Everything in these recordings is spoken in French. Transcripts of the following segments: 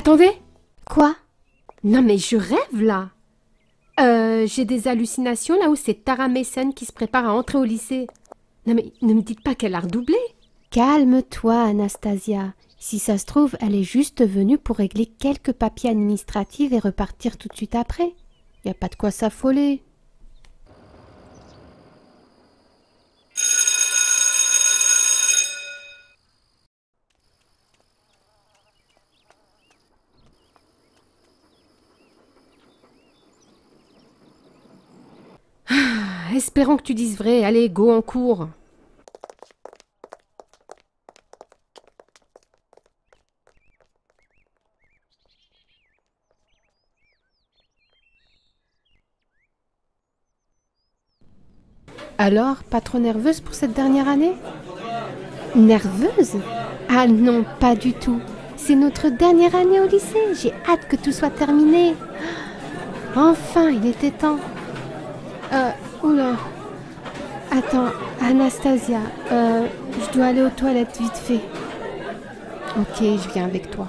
Attendez! Quoi? Non mais je rêve là! J'ai des hallucinations là où c'est Tara Mason qui se prépare à entrer au lycée. Non mais ne me dites pas qu'elle a redoublé! Calme-toi, Anastasia. Si ça se trouve, elle est juste venue pour régler quelques papiers administratifs et repartir tout de suite après. Y a pas de quoi s'affoler. Espérons que tu dises vrai. Allez, go en cours. Alors, pas trop nerveuse pour cette dernière année? Nerveuse? Ah non, pas du tout. C'est notre dernière année au lycée. J'ai hâte que tout soit terminé. Enfin, il était temps. Oula. Attends, Anastasia, je dois aller aux toilettes vite fait. Ok, je viens avec toi.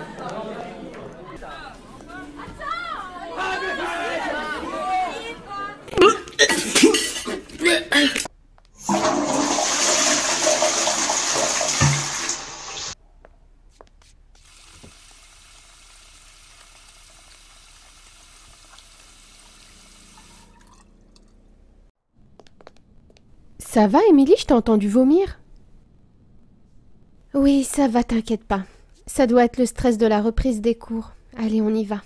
Ça va, Émilie? Je t'ai entendu vomir. Oui, ça va, t'inquiète pas. Ça doit être le stress de la reprise des cours. Allez, on y va.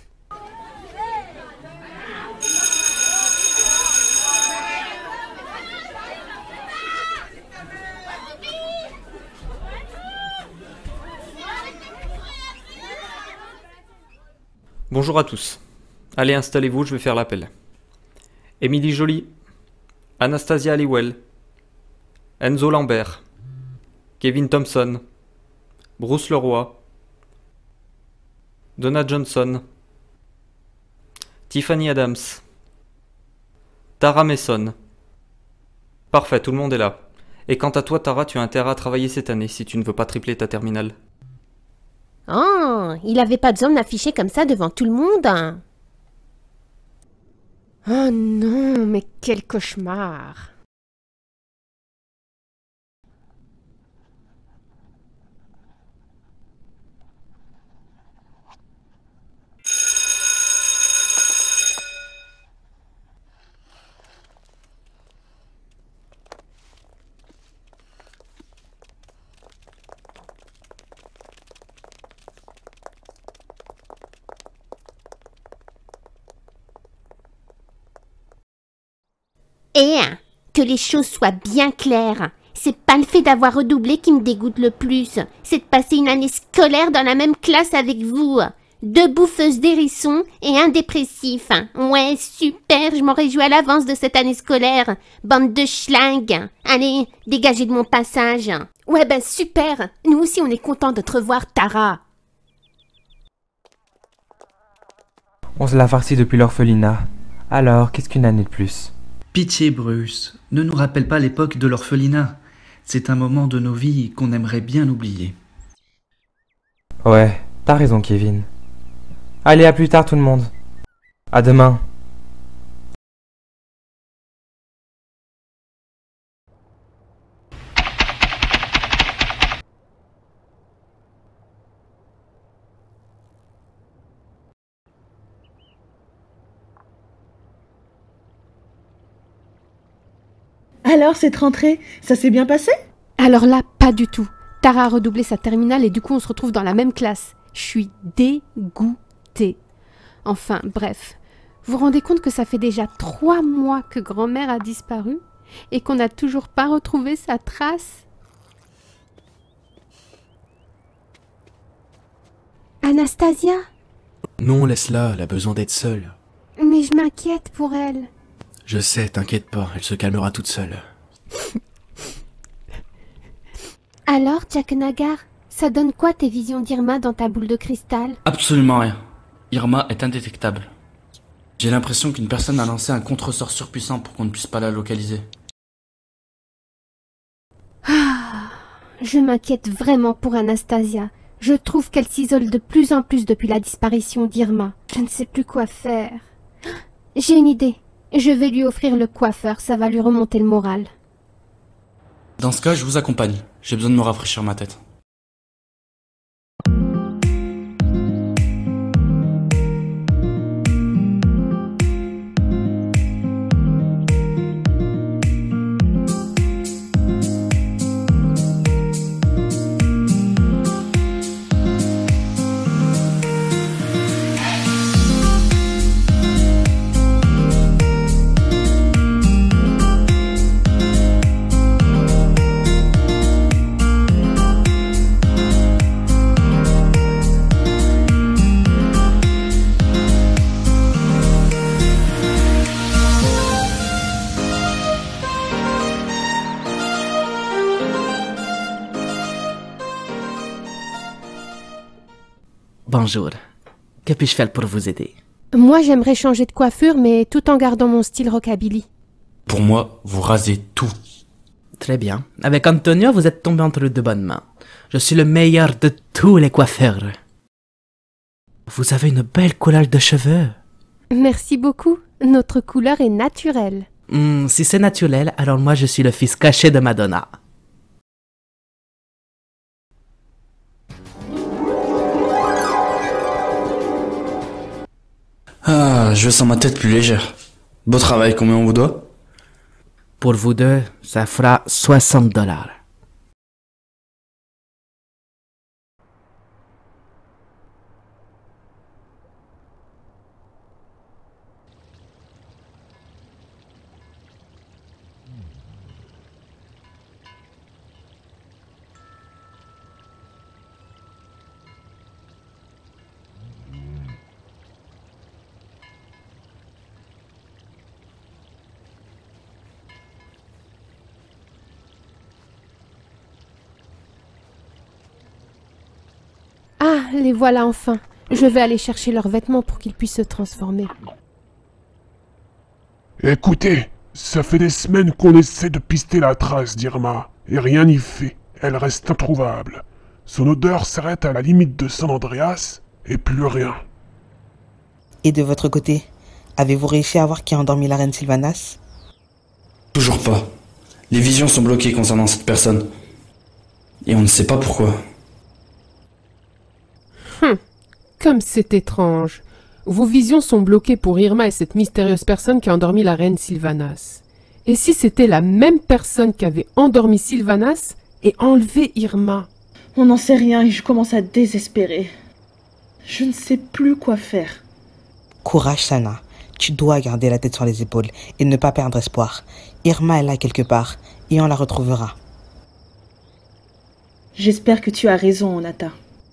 Bonjour à tous. Allez, installez-vous, je vais faire l'appel. Émilie Joly, Anastasia Halliwell, Enzo Lambert, Kevin Thompson, Bruce Leroy, Donna Johnson, Tiffany Adams, Tara Mason. Parfait, tout le monde est là. Et quant à toi, Tara, tu as intérêt à travailler cette année si tu ne veux pas tripler ta terminale. Oh, il avait pas besoin de m'afficher comme ça devant tout le monde. Oh non, mais quel cauchemar! Et que les choses soient bien claires. C'est pas le fait d'avoir redoublé qui me dégoûte le plus. C'est de passer une année scolaire dans la même classe avec vous. 2 bouffeuses d'hérissons et un dépressif. Ouais, super, je m'en réjouis à l'avance de cette année scolaire. Bande de schlingues. Allez, dégagez de mon passage. Ouais, ben super! Nous aussi, on est contents de te revoir, Tara. On se l'a farci depuis l'orphelinat. Alors, qu'est-ce qu'une année de plus? Pitié, Bruce, ne nous rappelle pas l'époque de l'orphelinat. C'est un moment de nos vies qu'on aimerait bien oublier. Ouais, t'as raison, Kevin. Allez, à plus tard tout le monde. À demain. Alors, cette rentrée, ça s'est bien passé? Alors là, pas du tout. Tara a redoublé sa terminale et du coup, on se retrouve dans la même classe. Je suis dégoûtée. Enfin, bref. Vous vous rendez compte que ça fait déjà 3 mois que grand-mère a disparu et qu'on n'a toujours pas retrouvé sa trace? Anastasia? Non, laisse-la, elle a besoin d'être seule. Mais je m'inquiète pour elle. Je sais, t'inquiète pas, elle se calmera toute seule. Alors, Jack Nagar, ça donne quoi tes visions d'Irma dans ta boule de cristal? Absolument rien. Irma est indétectable. J'ai l'impression qu'une personne a lancé un contresort surpuissant pour qu'on ne puisse pas la localiser. Je m'inquiète vraiment pour Anastasia. Je trouve qu'elle s'isole de plus en plus depuis la disparition d'Irma. Je ne sais plus quoi faire. J'ai une idée. Je vais lui offrir le coiffeur, ça va lui remonter le moral. Dans ce cas, je vous accompagne. J'ai besoin de me rafraîchir ma tête. Bonjour. Que puis-je faire pour vous aider? Moi, j'aimerais changer de coiffure, mais tout en gardant mon style rockabilly. Pour moi, vous rasez tout. Très bien. Avec Antonio, vous êtes tombé entre de bonnes mains. Je suis le meilleur de tous les coiffeurs. Vous avez une belle couleur de cheveux. Merci beaucoup. Notre couleur est naturelle. Si c'est naturel, alors moi je suis le fils caché de Madonna. Ah, je sens ma tête plus légère. Beau travail, combien on vous doit? Pour vous deux, ça fera $60. Ah, les voilà enfin. Je vais aller chercher leurs vêtements pour qu'ils puissent se transformer. Écoutez, ça fait des semaines qu'on essaie de pister la trace d'Irma, et rien n'y fait. Elle reste introuvable. Son odeur s'arrête à la limite de San Andreas, et plus rien. Et de votre côté, avez-vous réussi à voir qui a endormi la reine Sylvanas? Toujours pas. Les visions sont bloquées concernant cette personne. Et on ne sait pas pourquoi. Comme c'est étrange. Vos visions sont bloquées pour Irma et cette mystérieuse personne qui a endormi la reine Sylvanas. Et si c'était la même personne qui avait endormi Sylvanas et enlevé Irma? On n'en sait rien et je commence à désespérer. Je ne sais plus quoi faire. Courage, Sana. Tu dois garder la tête sur les épaules et ne pas perdre espoir. Irma est là quelque part et on la retrouvera. J'espère que tu as raison, Onata.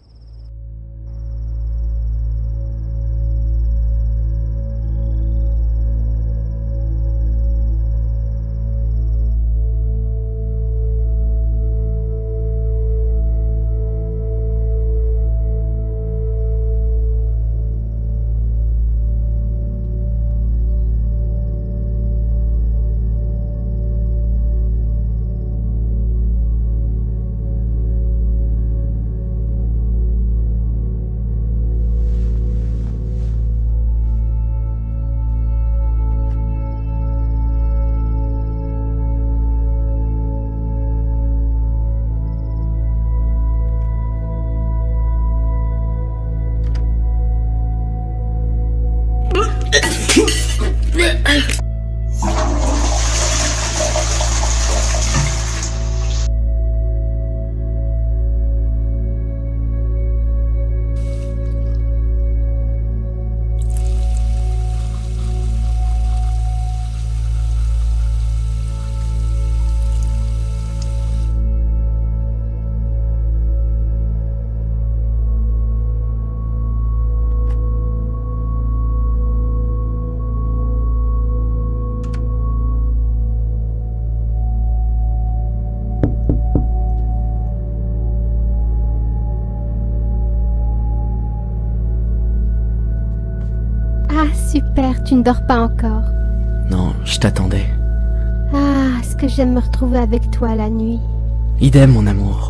Super, tu ne dors pas encore. Non, je t'attendais. Ah, est-ce que j'aime me retrouver avec toi la nuit? Idem, mon amour.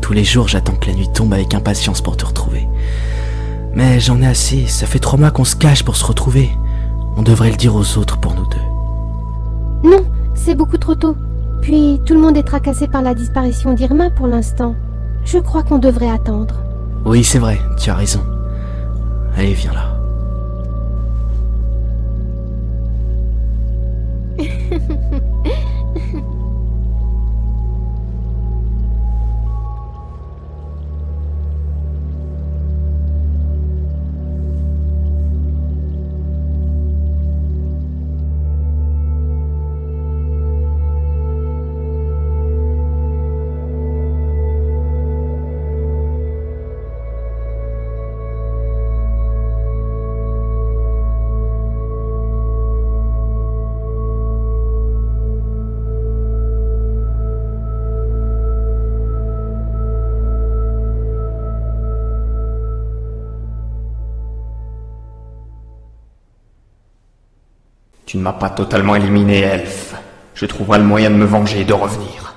Tous les jours, j'attends que la nuit tombe avec impatience pour te retrouver. Mais j'en ai assez, ça fait 3 mois qu'on se cache pour se retrouver. On devrait le dire aux autres pour nous deux. Non, c'est beaucoup trop tôt. Puis tout le monde est tracassé par la disparition d'Irma pour l'instant. Je crois qu'on devrait attendre. Oui, c'est vrai, tu as raison. Allez, viens là. Tu ne m'as pas totalement éliminé, Elf. Je trouverai le moyen de me venger et de revenir.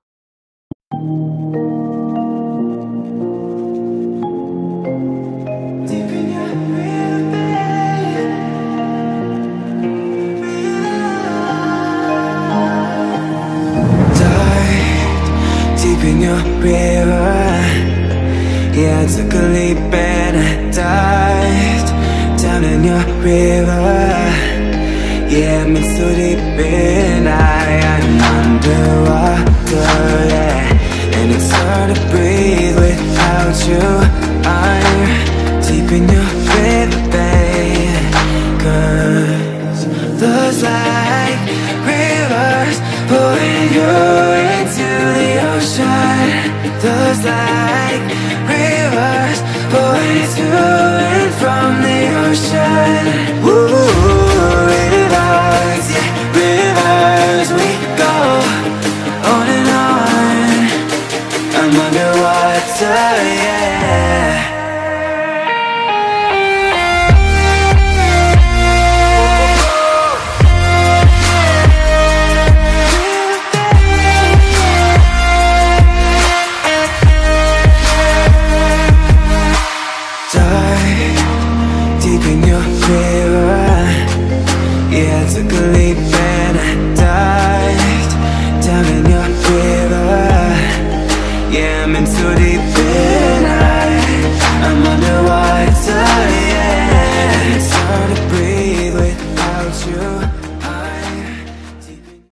Deep in your river, yeah, I took a leap and I dived down in your river. Yeah, I'm so deep in, I'm underwater, yeah. And it's hard to breathe without you. I'm deep in your river, babe. 'Cause those like rivers pulling you into the ocean. Those like rivers pulling to and from the ocean. Ooh. Rivers, we go on and on. I'm underwater, yeah. Dive deep in your river. Yeah, I took a leap and I dived down in your river. Yeah, I'm in so deep in I'm under